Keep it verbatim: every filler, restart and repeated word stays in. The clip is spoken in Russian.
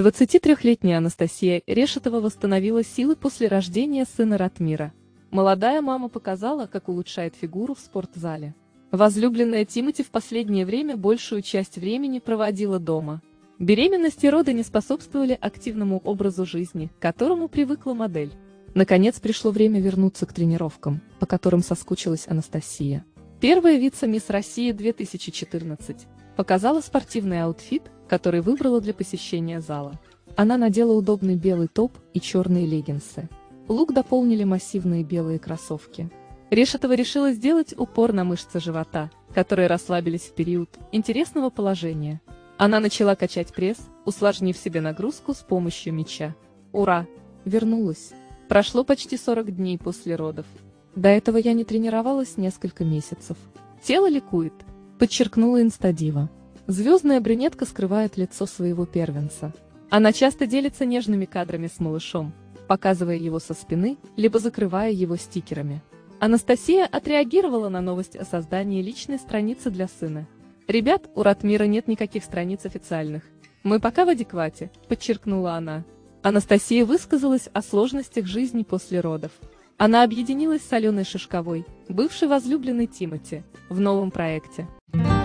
двадцатитрёхлетняя Анастасия Решетова восстановила силы после рождения сына Ратмира. Молодая мама показала, как улучшает фигуру в спортзале. Возлюбленная Тимати в последнее время большую часть времени проводила дома. Беременность и роды не способствовали активному образу жизни, к которому привыкла модель. Наконец пришло время вернуться к тренировкам, по которым соскучилась Анастасия. Первая вице-мисс России две тысячи четырнадцать показала спортивный аутфит, который выбрала для посещения зала. Она надела удобный белый топ и черные леггинсы. Лук дополнили массивные белые кроссовки. Решетова решила сделать упор на мышцы живота, которые расслабились в период интересного положения. Она начала качать пресс, усложнив себе нагрузку с помощью мяча. Ура! Вернулась! Прошло почти сорок дней после родов. До этого я не тренировалась несколько месяцев. Тело ликует, подчеркнула инстадива. Звездная брюнетка скрывает лицо своего первенца. Она часто делится нежными кадрами с малышом, показывая его со спины, либо закрывая его стикерами. Анастасия отреагировала на новость о создании личной страницы для сына. «Ребят, у Ратмира нет никаких страниц официальных. Мы пока в адеквате», – подчеркнула она. Анастасия высказалась о сложностях жизни после родов. Она объединилась с Аленой Шишковой, бывшей возлюбленной Тимати, в новом проекте.